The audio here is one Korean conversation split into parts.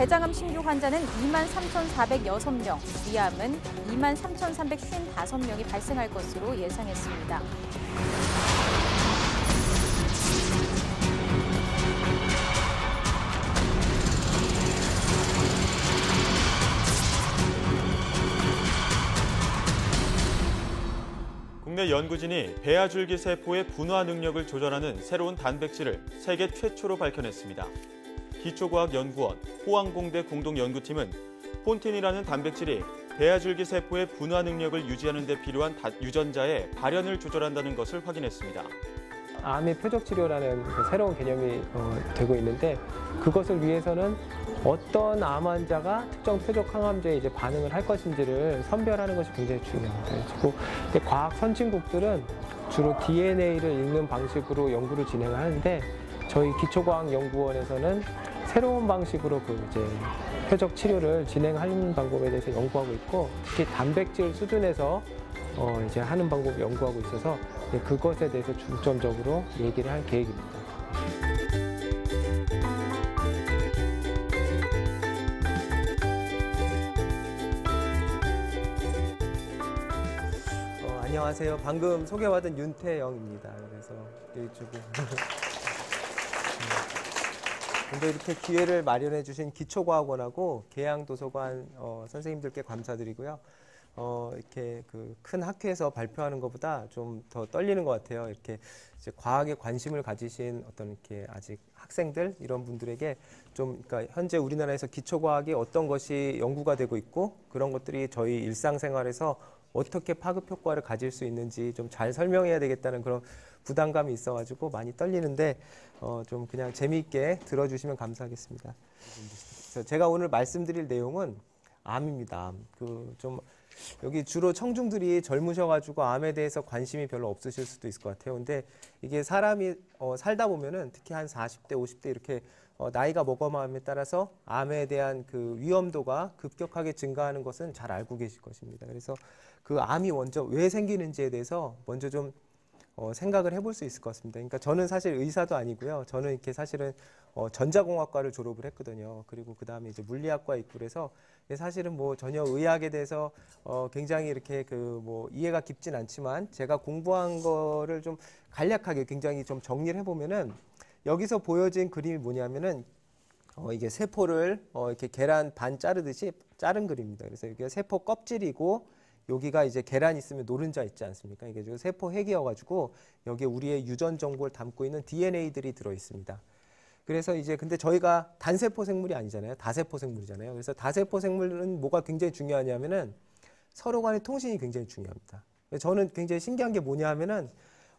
췌장암 신규 환자는 23,406명, 위암은 23,355명이 발생할 것으로 예상했습니다. 국내 연구진이 배아줄기 세포의 분화 능력을 조절하는 새로운 단백질을 세계 최초로 밝혀냈습니다. 기초과학연구원, 호항공대 공동연구팀은 폰틴이라는 단백질이 배아줄기 세포의 분화 능력을 유지하는 데 필요한 유전자의 발현을 조절한다는 것을 확인했습니다. 암의 표적 치료라는 새로운 개념이 되고 있는데, 그것을 위해서는 어떤 암 환자가 특정 표적 항암제에 이제 반응을 할 것인지를 선별하는 것이 굉장히 중요합니다. 그리고 과학 선진국들은 주로 DNA를 읽는 방식으로 연구를 진행하는데, 저희 기초과학연구원에서는 새로운 방식으로 이제 표적 치료를 진행하는 방법에 대해서 연구하고 있고, 특히 단백질 수준에서 이제 하는 방법을 연구하고 있어서 그것에 대해서 중점적으로 얘기를 할 계획입니다. 안녕하세요. 방금 소개받은 윤태영입니다. 그래서 이쪽에 근데 이렇게 기회를 마련해 주신 기초과학원하고 계양도서관 선생님들께 감사드리고요. 이렇게 큰 학회에서 발표하는 것보다 좀 더 떨리는 것 같아요. 이렇게 이제 과학에 관심을 가지신 어떤 이렇게 아직 학생들 이런 분들에게 좀, 그러니까 현재 우리나라에서 기초과학이 어떤 것이 연구가 되고 있고 그런 것들이 저희 일상생활에서 어떻게 파급 효과를 가질 수 있는지 좀 잘 설명해야 되겠다는 그런 부담감이 있어가지고 많이 떨리는데 좀 그냥 재미있게 들어주시면 감사하겠습니다. 그래서 제가 오늘 말씀드릴 내용은 암입니다. 좀 여기 주로 청중들이 젊으셔가지고 암에 대해서 관심이 별로 없으실 수도 있을 것 같아요. 근데 이게 사람이 살다 보면은 특히 한 40대, 50대 이렇게 나이가 먹어감에 따라서 암에 대한 위험도가 급격하게 증가하는 것은 잘 알고 계실 것입니다. 그래서 암이 먼저 왜 생기는지에 대해서 먼저 좀 생각을 해볼 수 있을 것 같습니다. 그러니까 저는 사실 의사도 아니고요. 저는 이렇게 사실은 전자공학과를 졸업을 했거든요. 그리고 그 다음에 이제 물리학과 있고 그래서 사실은 뭐 전혀 의학에 대해서 굉장히 이렇게 이해가 깊진 않지만 제가 공부한 거를 좀 간략하게 굉장히 좀 정리를 해보면은 여기서 보여진 그림이 뭐냐면은 이게 세포를 이렇게 계란 반 자르듯이 자른 그림입니다. 그래서 이게 세포 껍질이고 여기가 이제 계란 있으면 노른자 있지 않습니까? 이게 지금 세포 핵이어가지고 여기에 우리의 유전 정보를 담고 있는 DNA들이 들어 있습니다. 그래서 이제 근데 저희가 단세포 생물이 아니잖아요. 다세포 생물이잖아요. 그래서 다세포 생물은 뭐가 굉장히 중요하냐면은 서로 간의 통신이 굉장히 중요합니다. 저는 굉장히 신기한 게 뭐냐 하면은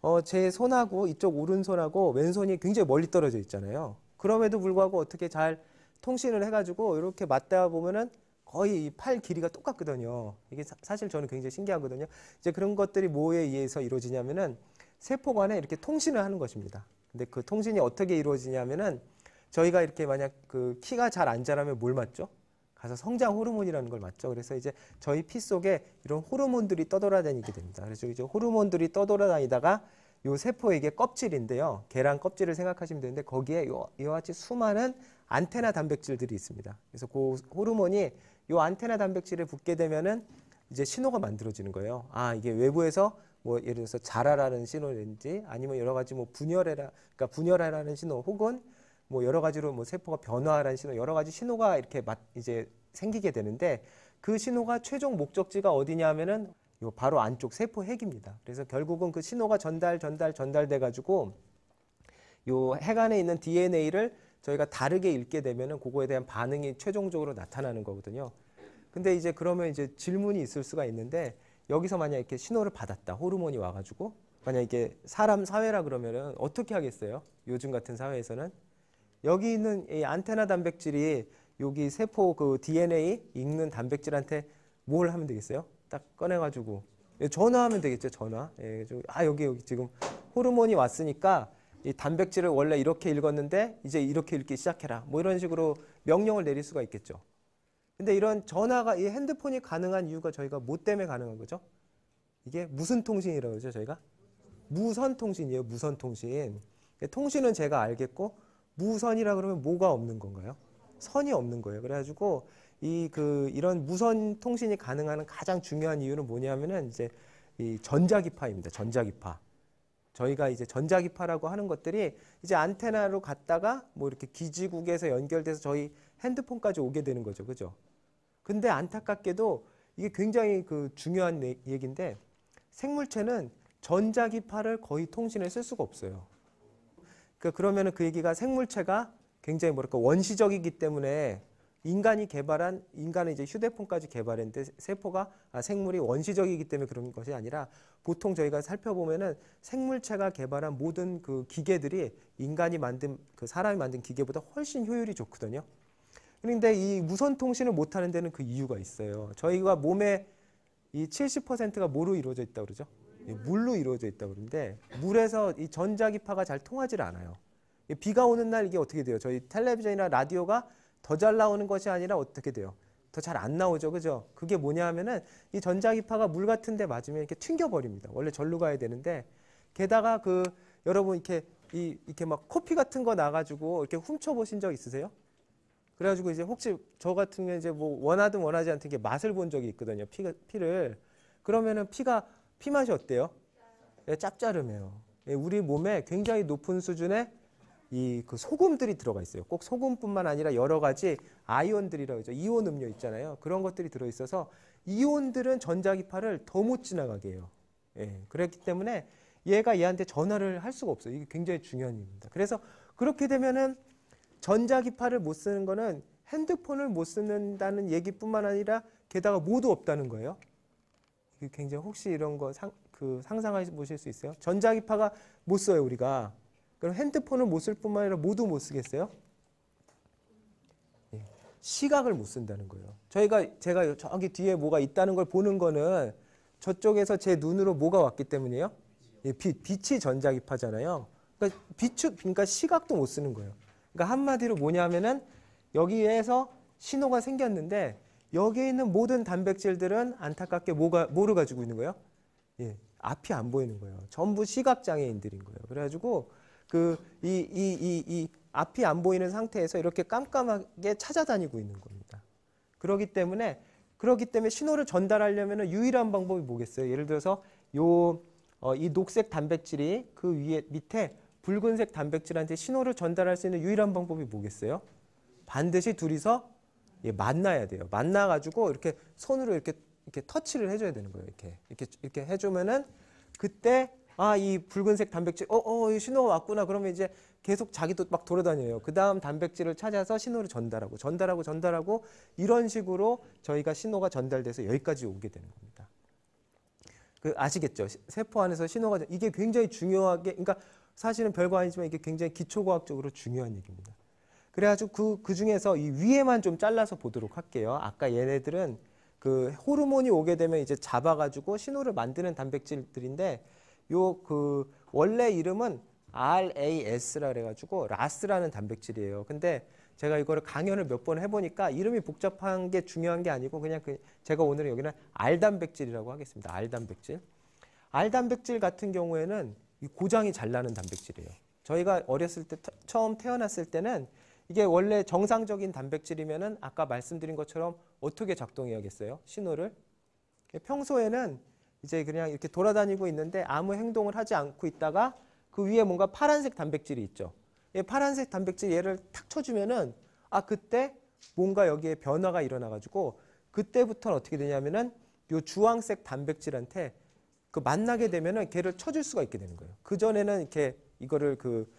제 손하고 이쪽 오른손하고 왼손이 굉장히 멀리 떨어져 있잖아요. 그럼에도 불구하고 어떻게 잘 통신을 해가지고 이렇게 맞다 보면은 거의 이 팔 길이가 똑같거든요. 이게 사실 저는 굉장히 신기하거든요. 이제 그런 것들이 뭐에 의해서 이루어지냐면은 세포 간에 이렇게 통신을 하는 것입니다. 근데 그 통신이 어떻게 이루어지냐면은 저희가 이렇게 만약 키가 잘 안 자라면 뭘 맞죠? 가서 성장 호르몬이라는 걸 맞죠. 그래서 이제 저희 피 속에 이런 호르몬들이 떠돌아다니게 됩니다. 그래서 이제 호르몬들이 떠돌아다니다가 요 세포의 이게 껍질인데요. 계란 껍질을 생각하시면 되는데 거기에 이와 같이 수많은 안테나 단백질들이 있습니다. 그래서 그 호르몬이 요 안테나 단백질에 붙게 되면은 이제 신호가 만들어지는 거예요. 아, 이게 외부에서 뭐 예를 들어서 자라라는 신호라든지 아니면 여러 가지 뭐 그러니까 분열해라는 신호 혹은 뭐 여러 가지로 뭐 세포가 변화하라는 신호, 여러 가지 신호가 이렇게 이제 생기게 되는데 그 신호가 최종 목적지가 어디냐 하면은 요 바로 안쪽 세포 핵입니다. 그래서 결국은 그 신호가 전달돼 가지고 요 핵 안에 있는 DNA를 저희가 다르게 읽게 되면은 그거에 대한 반응이 최종적으로 나타나는 거거든요. 근데 이제 그러면 이제 질문이 있을 수가 있는데 여기서 만약 이렇게 신호를 받았다. 호르몬이 와가지고 만약 이게 사람 사회라 그러면은 어떻게 하겠어요? 요즘 같은 사회에서는 여기 있는 이 안테나 단백질이 여기 세포 DNA 읽는 단백질한테 뭘 하면 되겠어요? 딱 꺼내가지고 전화하면 되겠죠. 전화. 여기 지금 호르몬이 왔으니까 이 단백질을 원래 이렇게 읽었는데 이제 이렇게 읽기 시작해라. 뭐 이런 식으로 명령을 내릴 수가 있겠죠. 근데 이런 전화가 이 핸드폰이 가능한 이유가 저희가 뭐 때문에 가능한 거죠? 이게 무슨 통신이라고 그러죠, 저희가? 무선 통신이에요, 무선 통신. 통신은 제가 알겠고 무선이라 그러면 뭐가 없는 건가요? 선이 없는 거예요. 그래가지고 이런 무선 통신이 가능한 가장 중요한 이유는 뭐냐면은 이제 이 전자기파입니다. 전자기파. 저희가 이제 전자기파라고 하는 것들이 이제 안테나로 갔다가 뭐 이렇게 기지국에서 연결돼서 저희 핸드폰까지 오게 되는 거죠. 그죠? 근데 안타깝게도 이게 굉장히 그 중요한 얘기인데 생물체는 전자기파를 거의 통신에 쓸 수가 없어요. 그러면은 그 얘기가 생물체가 굉장히 뭐랄까 원시적이기 때문에 인간은 이제 휴대폰까지 개발했는데 생물이 원시적이기 때문에 그런 것이 아니라 보통 저희가 살펴보면은 생물체가 개발한 모든 그 기계들이 사람이 만든 기계보다 훨씬 효율이 좋거든요. 그런데 이 무선 통신을 못하는 데는 그 이유가 있어요. 저희가 몸의 이 70%가 뭐로 이루어져 있다고 그러죠? 물로 이루어져 있다고 그러는데 물에서 이 전자기파가 잘 통하지 않아요. 비가 오는 날 이게 어떻게 돼요? 저희 텔레비전이나 라디오가 더 잘 나오는 것이 아니라 어떻게 돼요? 더 잘 안 나오죠. 그죠? 그게 뭐냐 하면은 이 전자기파가 물 같은 데 맞으면 이렇게 튕겨버립니다. 원래 절로 가야 되는데 게다가 여러분 이렇게 막 코피 같은 거 나가지고 이렇게 훔쳐보신 적 있으세요? 그래가지고 이제 혹시 저 같은 경우에 이제 뭐 원하든 원하지 않든 게 맛을 본 적이 있거든요. 피를. 그러면은 피 맛이 어때요? 짭짤해요. 우리 몸에 굉장히 높은 수준의 그 소금들이 들어가 있어요. 꼭 소금뿐만 아니라 여러 가지 아이온들이라고 하죠. 이온 음료 있잖아요. 그런 것들이 들어있어서 이온들은 전자기파를 더 못 지나가게 해요. 그렇기 때문에 얘가 얘한테 전화를 할 수가 없어요. 이게 굉장히 중요한 일입니다. 그래서 그렇게 되면은 전자기파를 못 쓰는 거는 핸드폰을 못 쓰는다는 얘기뿐만 아니라 게다가 모두 없다는 거예요. 이게 굉장히 혹시 이런 거 상상해 보실 수 있어요? 전자기파가 못 써요, 우리가. 그럼 핸드폰을 못 쓸 뿐만 아니라 모두 못 쓰겠어요? 시각을 못 쓴다는 거예요. 제가 저기 뒤에 뭐가 있다는 걸 보는 거는 저쪽에서 제 눈으로 뭐가 왔기 때문이에요? 빛이 전자기파잖아요. 그러니까 시각도 못 쓰는 거예요. 그러니까 한마디로 뭐냐면은 여기에서 신호가 생겼는데 여기에 있는 모든 단백질들은 안타깝게 뭐를 가지고 있는 거예요? 앞이 안 보이는 거예요. 전부 시각장애인들인 거예요. 그래가지고 이 앞이 안 보이는 상태에서 이렇게 깜깜하게 찾아다니고 있는 겁니다. 그렇기 때문에 신호를 전달하려면 유일한 방법이 뭐겠어요? 예를 들어서 이 녹색 단백질이 그 밑에 붉은색 단백질한테 신호를 전달할 수 있는 유일한 방법이 뭐겠어요? 반드시 둘이서 만나야 돼요. 만나가지고 이렇게 손으로 이렇게 터치를 해줘야 되는 거예요. 이렇게 해주면은 그때 이 붉은색 단백질, 이 신호가 왔구나. 그러면 이제 계속 자기도 막 돌아다녀요. 그 다음 단백질을 찾아서 신호를 전달하고 이런 식으로 저희가 신호가 전달돼서 여기까지 오게 되는 겁니다. 아시겠죠? 세포 안에서 신호가 이게 굉장히 중요하게, 그러니까 사실은 별거 아니지만 이게 굉장히 기초과학적으로 중요한 얘기입니다. 그래가지고 그 중에서 이 위에만 좀 잘라서 보도록 할게요. 아까 얘네들은 그 호르몬이 오게 되면 이제 잡아가지고 신호를 만드는 단백질들인데 원래 이름은 RAS라 그래가지고 라스라는 단백질이에요. 근데 제가 이거를 강연을 몇 번 해보니까 이름이 복잡한 게 중요한 게 아니고 그냥 제가 오늘은 여기는 R단백질이라고 하겠습니다. R단백질. R단백질 같은 경우에는 고장이 잘 나는 단백질이에요. 저희가 어렸을 때 처음 태어났을 때는 이게 원래 정상적인 단백질이면은 아까 말씀드린 것처럼 어떻게 작동해야겠어요? 신호를. 평소에는 이제 그냥 이렇게 돌아다니고 있는데 아무 행동을 하지 않고 있다가 그 위에 뭔가 파란색 단백질이 있죠. 파란색 단백질 얘를 탁 쳐주면은 그때 뭔가 여기에 변화가 일어나가지고 그때부터는 어떻게 되냐면은 요 주황색 단백질한테 만나게 되면은 걔를 쳐줄 수가 있게 되는 거예요. 그 전에는 이렇게 이거를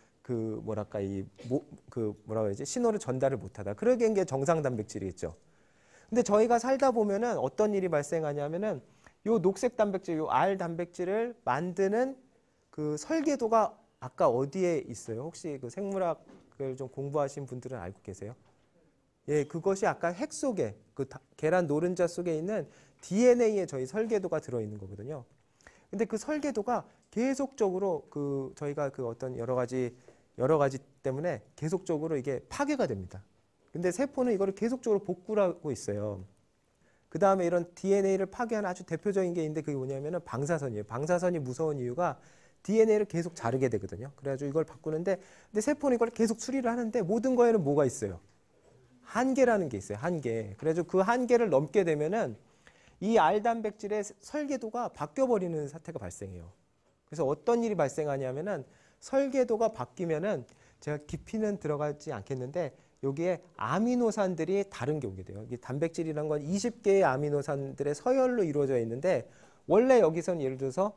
뭐라고 해야지? 신호를 전달을 못하다. 그러기엔 게 정상 단백질이겠죠. 근데 저희가 살다 보면은 어떤 일이 발생하냐면은 요 녹색 단백질, 요 R 단백질을 만드는 그 설계도가 아까 어디에 있어요? 혹시 그 생물학을 좀 공부하신 분들은 알고 계세요? 그것이 아까 핵 속에 계란 노른자 속에 있는 DNA에 저희 설계도가 들어있는 거거든요. 근데 그 설계도가 계속적으로 저희가 어떤 여러 가지 때문에 계속적으로 이게 파괴가 됩니다. 근데 세포는 이거를 계속적으로 복구를 하고 있어요. 그 다음에 이런 DNA를 파괴하는 아주 대표적인 게 있는데 그게 뭐냐면은 방사선이에요. 방사선이 무서운 이유가 DNA를 계속 자르게 되거든요. 그래가지고 이걸 바꾸는데 근데 세포는 이걸 계속 수리를 하는데 모든 거에는 뭐가 있어요? 한계라는 게 있어요. 한계. 그래서 그 한계를 넘게 되면은 이 알 단백질의 설계도가 바뀌어 버리는 사태가 발생해요. 그래서 어떤 일이 발생하냐면은 설계도가 바뀌면은 제가 깊이는 들어가지 않겠는데 여기에 아미노산들이 다른 게 오게 돼요. 이게 단백질이란 건 20개의 아미노산들의 서열로 이루어져 있는데 원래 여기서는 예를 들어서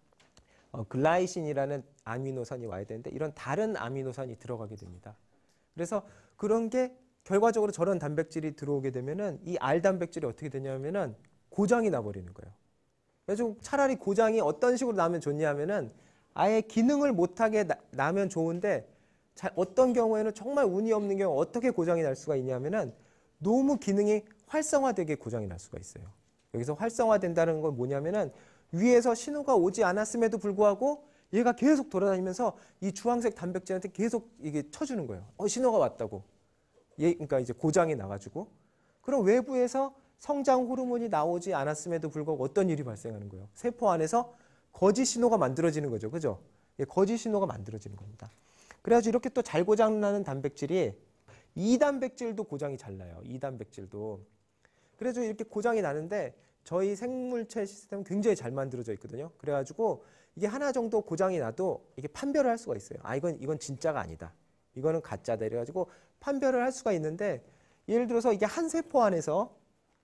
글라이신이라는 아미노산이 와야 되는데 이런 다른 아미노산이 들어가게 됩니다. 그래서 그런 게 결과적으로 저런 단백질이 들어오게 되면은 이 알 단백질이 어떻게 되냐면은 고장이 나버리는 거예요. 그래서 차라리 고장이 어떤 식으로 나면 좋냐면은 아예 기능을 못하게 나면 좋은데 어떤 경우에는 정말 운이 없는 경우 어떻게 고장이 날 수가 있냐면은 너무 기능이 활성화되게 고장이 날 수가 있어요. 여기서 활성화된다는 건 뭐냐면은 위에서 신호가 오지 않았음에도 불구하고 얘가 계속 돌아다니면서 이 주황색 단백질한테 계속 이게 쳐주는 거예요. 신호가 왔다고. 그러니까 이제 고장이 나가지고. 그럼 외부에서 성장 호르몬이 나오지 않았음에도 불구하고 어떤 일이 발생하는 거예요? 세포 안에서 거짓 신호가 만들어지는 거죠. 그죠? 거짓 신호가 만들어지는 겁니다. 그래가지고 이렇게 또 잘 고장나는 단백질이 이 단백질도 고장이 잘 나요. 이 단백질도. 그래서 이렇게 고장이 나는데 저희 생물체 시스템은 굉장히 잘 만들어져 있거든요. 그래가지고 이게 하나 정도 고장이 나도 이게 판별을 할 수가 있어요. 이건 진짜가 아니다. 이거는 가짜다. 이래가지고 판별을 할 수가 있는데 예를 들어서 이게 한 세포 안에서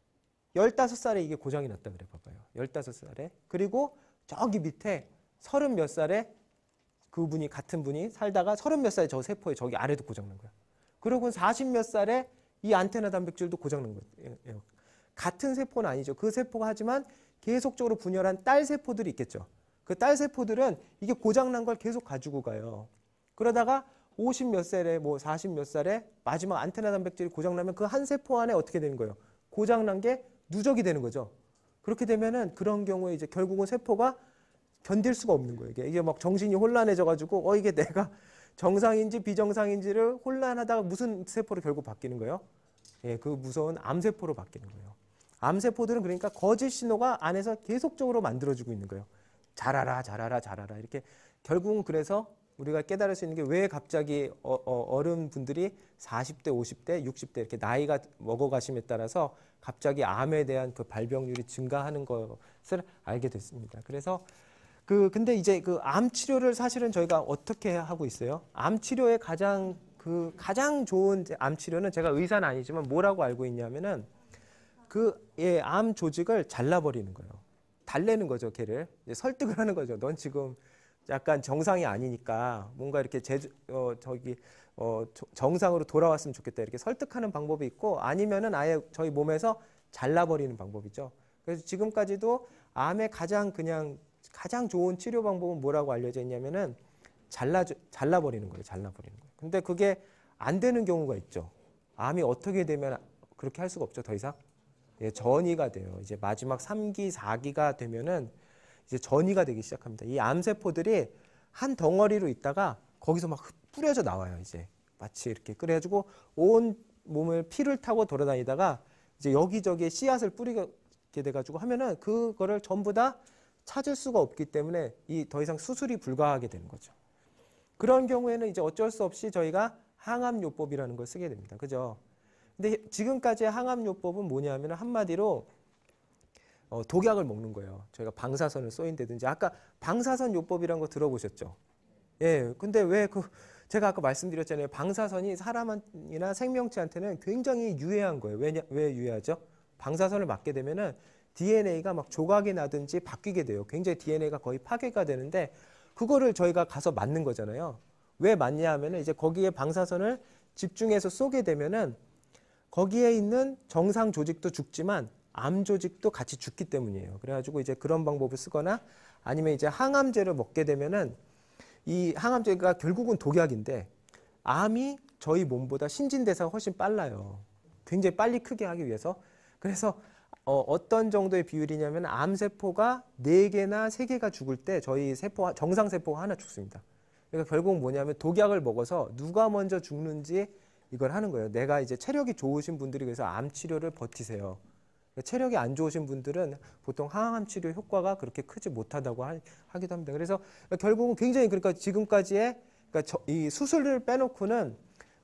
15살에 이게 고장이 났다 그래 봐봐요. 15살에. 그리고 저기 밑에 30 몇 살에 그분이 같은 분이 살다가 30 몇 살에 저 세포에 저기 아래도 고장난 거야. 그러고 40 몇 살에 이 안테나 단백질도 고장난 거예요. 같은 세포는 아니죠. 그 세포가 하지만 계속적으로 분열한 딸 세포들이 있겠죠. 그 딸 세포들은 이게 고장난 걸 계속 가지고 가요. 그러다가 50 몇 살에 40 몇 살에 마지막 안테나 단백질이 고장나면 그 한 세포 안에 어떻게 되는 거예요? 고장난 게 누적이 되는 거죠. 그렇게 되면은 그런 경우에 이제 결국은 세포가 견딜 수가 없는 거예요. 이게 막 정신이 혼란해져 가지고 이게 내가 정상인지 비정상인지를 혼란하다가 무슨 세포로 결국 바뀌는 거예요? 그 무서운 암세포로 바뀌는 거예요. 암세포들은 그러니까 거짓 신호가 안에서 계속적으로 만들어지고 있는 거예요. 자라라 자라라 자라라 이렇게 결국은 그래서 우리가 깨달을 수 있는 게 왜 갑자기 어른분들이 40대, 50대, 60대 이렇게 나이가 먹어가심에 따라서 갑자기 암에 대한 그 발병률이 증가하는 것을 알게 됐습니다. 그래서 근데 이제 그 암 치료를 사실은 저희가 어떻게 하고 있어요? 암 치료의 가장 좋은 암 치료는 제가 의사는 아니지만 뭐라고 알고 있냐면은 암 조직을 잘라버리는 거예요. 달래는 거죠, 걔를. 이제 설득을 하는 거죠. 넌 지금 약간 정상이 아니니까 뭔가 이렇게 정상으로 돌아왔으면 좋겠다. 이렇게 설득하는 방법이 있고 아니면은 아예 저희 몸에서 잘라버리는 방법이죠. 그래서 지금까지도 암의 가장 좋은 치료 방법은 뭐라고 알려져 있냐면은 잘라버리는 거예요. 잘라버리는 거예요. 근데 그게 안 되는 경우가 있죠. 암이 어떻게 되면 그렇게 할 수가 없죠. 더 이상. 전이가 돼요. 이제 마지막 3기, 4기가 되면은 이제 전이가 되기 시작합니다. 이 암세포들이 한 덩어리로 있다가 거기서 막 뿌려져 나와요. 이제 마치 이렇게 그래가지고 온 몸을 피를 타고 돌아다니다가 이제 여기저기에 씨앗을 뿌리게 돼가지고 하면은 그거를 전부 다 찾을 수가 없기 때문에 더 이상 수술이 불가하게 되는 거죠. 그런 경우에는 이제 어쩔 수 없이 저희가 항암요법이라는 걸 쓰게 됩니다. 그죠? 근데 지금까지의 항암요법은 뭐냐면 한마디로 독약을 먹는 거예요. 저희가 방사선을 쏘인다든지 아까 방사선 요법이라는 거 들어보셨죠? 근데 제가 아까 말씀드렸잖아요. 방사선이 사람이나 생명체한테는 굉장히 유해한 거예요. 왜 유해하죠? 방사선을 맞게 되면은 DNA가 막 조각이 나든지 바뀌게 돼요. 굉장히 DNA가 거의 파괴가 되는데 그거를 저희가 가서 맞는 거잖아요. 왜 맞냐 하면은 이제 거기에 방사선을 집중해서 쏘게 되면은 거기에 있는 정상 조직도 죽지만 암 조직도 같이 죽기 때문이에요. 그래가지고 이제 그런 방법을 쓰거나 아니면 이제 항암제를 먹게 되면은 이 항암제가 결국은 독약인데 암이 저희 몸보다 신진대사가 훨씬 빨라요. 굉장히 빨리 크게 하기 위해서. 그래서 어떤 정도의 비율이냐면 암세포가 4개나 3개가 죽을 때 저희 정상세포가 하나 죽습니다. 그러니까 결국은 뭐냐면 독약을 먹어서 누가 먼저 죽는지 이걸 하는 거예요. 내가 이제 체력이 좋으신 분들이 그래서 암 치료를 버티세요. 체력이 안 좋으신 분들은 보통 항암 치료 효과가 그렇게 크지 못하다고 하기도 합니다. 그래서 결국은 굉장히 그러니까 지금까지의 이 수술을 빼놓고는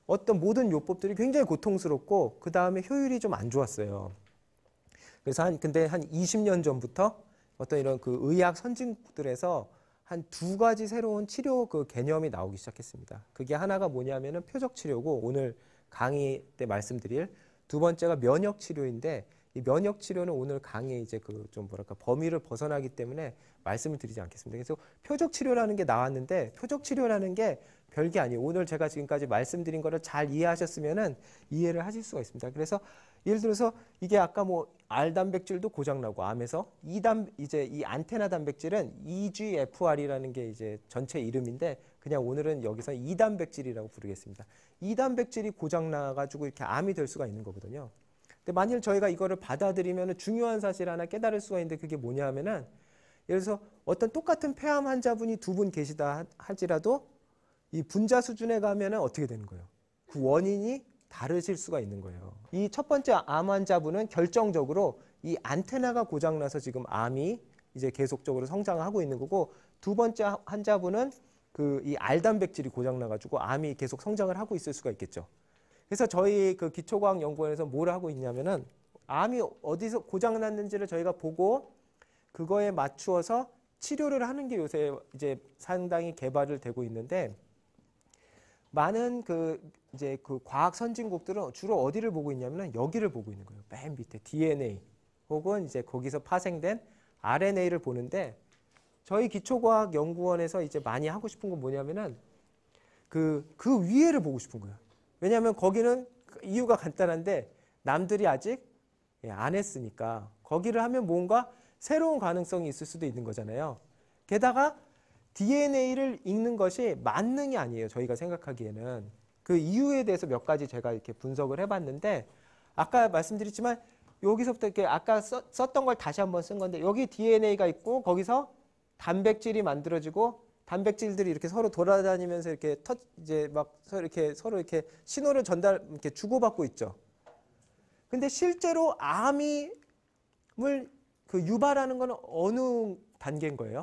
어떤 모든 요법들이 굉장히 고통스럽고 그 다음에 효율이 좀 안 좋았어요. 그래서 근데 한 20년 전부터 어떤 이런 그 의학 선진국들에서 한 두 가지 새로운 치료 그 개념이 나오기 시작했습니다. 그게 하나가 뭐냐면은 표적 치료고 오늘 강의 때 말씀드릴 두 번째가 면역 치료인데 이 면역 치료는 오늘 강의 이제 그 좀 뭐랄까 범위를 벗어나기 때문에 말씀을 드리지 않겠습니다. 그래서 표적 치료라는 게 나왔는데 표적 치료라는 게 별게 아니에요. 오늘 제가 지금까지 말씀드린 거를 잘 이해하셨으면은 이해를 하실 수가 있습니다. 그래서 예를 들어서 이게 아까 뭐 R 단백질도 고장 나고 암에서 이제 이 안테나 단백질은 EGFR이라는 게 이제 전체 이름인데 그냥 오늘은 여기서 이 단백질이라고 부르겠습니다. 이 단백질이 고장 나 가지고 이렇게 암이 될 수가 있는 거거든요. 근데 만일 저희가 이거를 받아들이면 중요한 사실 하나 깨달을 수가 있는데 그게 뭐냐면은 예를 들어서 어떤 똑같은 폐암 환자분이 두 분 계시다 할지라도 이 분자 수준에 가면은 어떻게 되는 거예요? 그 원인이 다르실 수가 있는 거예요. 이 첫 번째 암 환자분은 결정적으로 이 안테나가 고장나서 지금 암이 이제 계속적으로 성장하고 있는 거고 두 번째 환자분은 그 이 R 단백질이 고장나가지고 암이 계속 성장을 하고 있을 수가 있겠죠. 그래서 저희 그 기초과학연구원에서 뭘 하고 있냐면은 암이 어디서 고장났는지를 저희가 보고 그거에 맞추어서 치료를 하는 게 요새 이제 상당히 개발을 되고 있는데 많은 그 이제 그 과학 선진국들은 주로 어디를 보고 있냐면은 여기를 보고 있는 거예요. 맨 밑에 DNA 혹은 이제 거기서 파생된 RNA를 보는데 저희 기초과학연구원에서 이제 많이 하고 싶은 건 뭐냐면은 그 위에를 보고 싶은 거예요. 왜냐하면 거기는 이유가 간단한데 남들이 아직 안 했으니까 거기를 하면 뭔가 새로운 가능성이 있을 수도 있는 거잖아요. 게다가 DNA를 읽는 것이 만능이 아니에요. 저희가 생각하기에는. 그 이유에 대해서 몇 가지 제가 이렇게 분석을 해봤는데 아까 말씀드렸지만 여기서부터 이렇게 아까 썼던 걸 다시 한번 쓴 건데 여기 DNA가 있고 거기서 단백질이 만들어지고 단백질들이 이렇게 서로 돌아다니면서 이렇게 이제 막 서로 이렇게 신호를 이렇게 주고받고 있죠. 근데 실제로 암을 그 유발하는 건 어느 단계인 거예요?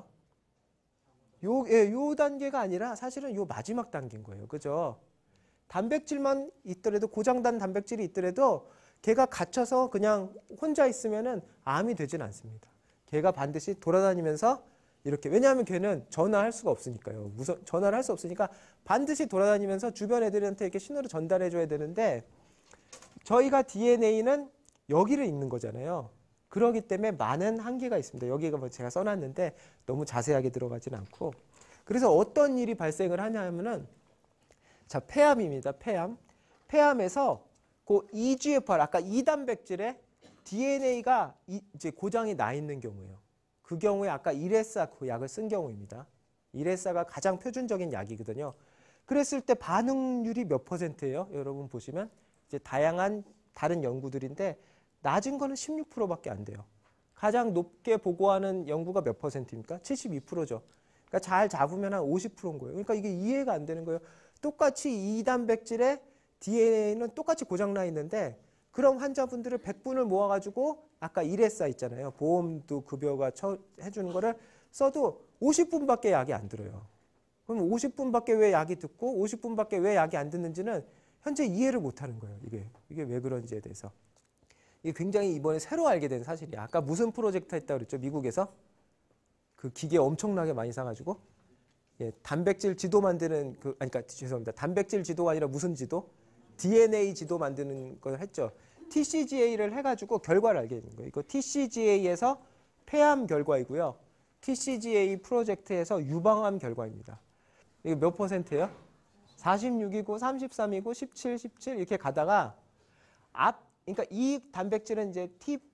요 단계가 아니라 사실은 요 마지막 단계인 거예요. 그죠? 단백질만 있더라도 고장난 단백질이 있더라도 걔가 갇혀서 그냥 혼자 있으면은 암이 되진 않습니다. 걔가 반드시 돌아다니면서 이렇게 왜냐하면 걔는 전화할 수가 없으니까요. 전화를 할 수 없으니까 반드시 돌아다니면서 주변 애들한테 이렇게 신호를 전달해 줘야 되는데 저희가 DNA는 여기를 읽는 거잖아요. 그렇기 때문에 많은 한계가 있습니다. 여기가 뭐 제가 써놨는데 너무 자세하게 들어가진 않고 그래서 어떤 일이 발생을 하냐면은 자 폐암입니다. 폐암에서 그 EGFR 아까 이 단백질에 DNA가 이제 고장이 나 있는 경우예요. 그 경우에 아까 이레사 그 약을 쓴 경우입니다. 이레사가 가장 표준적인 약이거든요. 그랬을 때 반응률이 몇 %예요? 여러분 보시면 이제 다양한 다른 연구들인데 낮은 거는 16%밖에 안 돼요. 가장 높게 보고하는 연구가 몇 %입니까? 72%죠. 그러니까 잘 잡으면 한 50%인 거예요. 그러니까 이게 이해가 안 되는 거예요. 똑같이 이 단백질의 DNA는 똑같이 고장나 있는데 그런 환자분들을 100분을 모아가지고 아까 이레사 있잖아요. 보험도 급여가 해주는 거를 써도 50분밖에 약이 안 들어요. 그럼 50분밖에 왜 약이 듣고 50분밖에 왜 약이 안 듣는지는 현재 이해를 못하는 거예요. 이게 왜 그런지에 대해서. 이게 굉장히 이번에 새로 알게 된 사실이야. 아까 무슨 프로젝트 했다고 그랬죠? 미국에서 그 기계 엄청나게 많이 사가지고 단백질 지도 만드는 그러니까 죄송합니다. 단백질 지도가 아니라 무슨 지도? DNA 지도 만드는 걸 했죠. TCGA를 해가지고 결과를 알게 되는 거예요. 이거 TCGA에서 폐암 결과이고요. TCGA 프로젝트에서 유방암 결과입니다. 이게 몇 %예요? 46이고 33이고 17, 17 이렇게 가다가 그러니까 이 단백질은 이제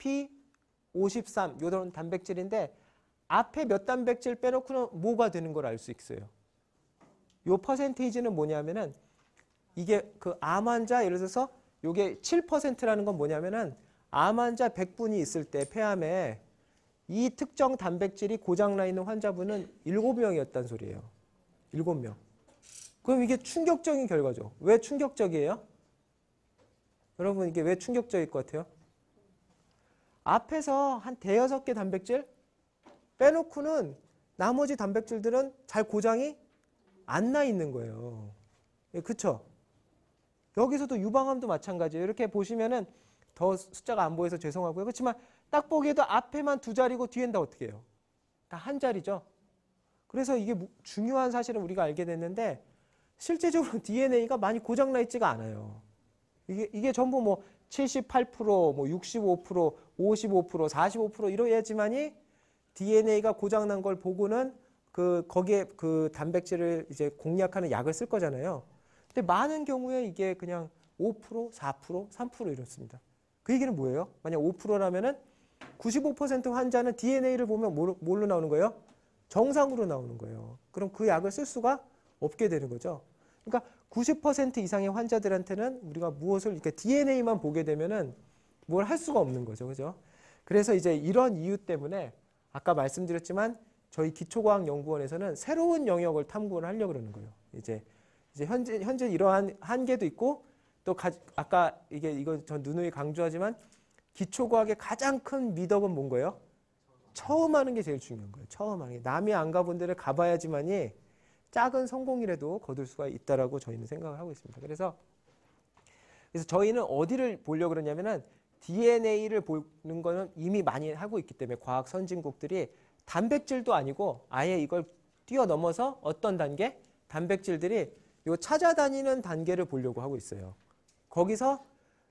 TP53 이런 단백질인데 앞에 몇 단백질 빼놓고는 뭐가 되는 걸 알 수 있어요. 요 퍼센테이지는 뭐냐면은 이게 그 암 환자 예를 들어서 요게 7%라는 건 뭐냐면은 암 환자 100분이 있을 때 폐암에 이 특정 단백질이 고장나 있는 환자분은 7명이었단 소리예요. 7명. 그럼 이게 충격적인 결과죠. 왜 충격적이에요? 여러분 이게 왜 충격적일 것 같아요? 앞에서 한 5-6개 단백질 빼놓고는 나머지 단백질들은 잘 고장이 안 나 있는 거예요. 그쵸? 여기서도 유방암도 마찬가지예요. 이렇게 보시면은 더 숫자가 안 보여서 죄송하고요. 그렇지만 딱 보기에도 앞에만 두 자리고 뒤엔 다 어떻게 해요? 다 한 자리죠. 그래서 이게 중요한 사실은 우리가 알게 됐는데 실제적으로 DNA가 많이 고장나 있지가 않아요. 이게 전부 뭐 78%, 뭐 65%, 55%, 45% 이래야지만이 DNA가 고장난 걸 보고는 거기에 그 단백질을 이제 공략하는 약을 쓸 거잖아요. 근데 많은 경우에 이게 그냥 5%, 4%, 3% 이렇습니다. 그 얘기는 뭐예요? 만약 5%라면은 95% 환자는 DNA를 보면 뭘로 나오는 거예요? 정상으로 나오는 거예요. 그럼 그 약을 쓸 수가 없게 되는 거죠. 그러니까 90% 이상의 환자들한테는 우리가 무엇을 이렇게 DNA만 보게 되면은 뭘 할 수가 없는 거죠. 그죠? 그래서 이제 이런 이유 때문에 아까 말씀드렸지만 저희 기초과학연구원에서는 새로운 영역을 탐구를 하려고 그러는 거예요. 이제 현재 이러한 한계도 있고 또 아까 이거 전 누누이 강조하지만 기초과학의 가장 큰 미덕은 뭔 거예요? 처음 하는 게 제일 중요한 거예요. 처음 하는 게. 남이 안 가본 데를 가봐야지만이 작은 성공이라도 거둘 수가 있다라고 저희는 생각을 하고 있습니다. 그래서 저희는 어디를 보려고 그러냐면은 DNA를 보는 거는 이미 많이 하고 있기 때문에 과학 선진국들이 단백질도 아니고 아예 이걸 뛰어넘어서 어떤 단계? 단백질들이 요 찾아다니는 단계를 보려고 하고 있어요. 거기서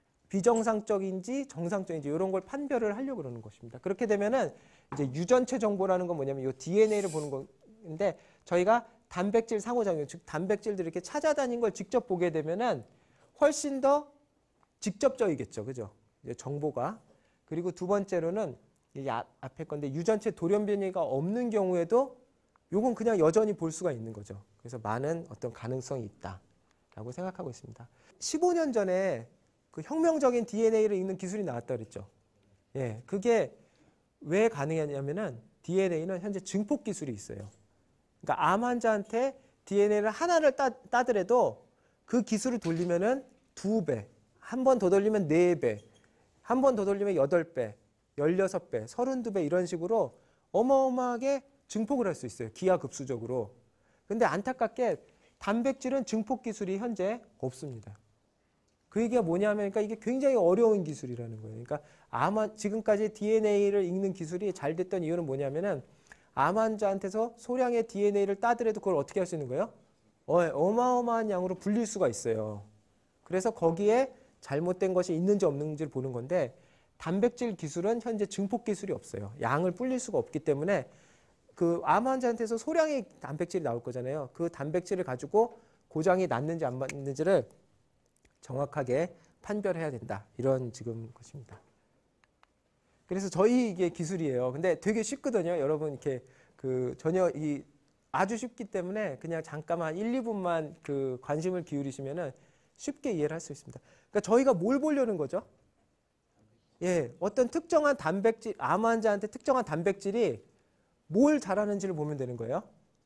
비정상적인지 정상적인지 이런 걸 판별을 하려고 그러는 것입니다. 그렇게 되면은 이제 유전체 정보라는 건 뭐냐면 요 DNA를 보는 건데 저희가 단백질 상호작용, 즉 단백질들을 이렇게 찾아다닌 걸 직접 보게 되면은 훨씬 더 직접적이겠죠. 그죠? 이제 정보가. 그리고 두 번째로는 이 앞에 건데 유전체 돌연 변이가 없는 경우에도 요건 그냥 여전히 볼 수가 있는 거죠. 그래서 많은 어떤 가능성이 있다라고 생각하고 있습니다. 15년 전에 그 혁명적인 DNA를 읽는 기술이 나왔다 그랬죠. 예, 그게 왜 가능했냐면은 DNA는 현재 증폭 기술이 있어요. 그러니까 암 환자한테 DNA를 하나를 따더라도 그 기술을 돌리면은 2배, 한 번 더 돌리면 4배, 한 번 더 돌리면 8배, 16배, 32배 이런 식으로 어마어마하게 증폭을 할 수 있어요. 기하급수적으로. 근데 안타깝게 단백질은 증폭 기술이 현재 없습니다. 그 얘기가 뭐냐면 그러니까 이게 굉장히 어려운 기술이라는 거예요. 그러니까 지금까지 DNA를 읽는 기술이 잘 됐던 이유는 뭐냐면은 암 환자한테서 소량의 DNA를 따더라도 그걸 어떻게 할 수 있는 거예요? 어마어마한 양으로 불릴 수가 있어요. 그래서 거기에 잘못된 것이 있는지 없는지를 보는 건데 단백질 기술은 현재 증폭 기술이 없어요. 양을 불릴 수가 없기 때문에 그 암 환자한테서 소량의 단백질이 나올 거잖아요. 그 단백질을 가지고 고장이 났는지 안 났는지를 정확하게 판별해야 된다. 이런 지금 것입니다. 그래서 저희 이게 기술이에요. 근데 되게 쉽거든요. 여러분 이렇게 전혀 아주 쉽기 때문에 그냥 잠깐만 1, 2분만 그 관심을 기울이시면은 쉽게 이해를 할 수 있습니다. 그러니까 저희가 뭘 보려는 거죠? 예, 어떤 특정한 단백질, 암 환자한테 특정한 단백질이 뭘 잘하는지를 보면 되는 거예요.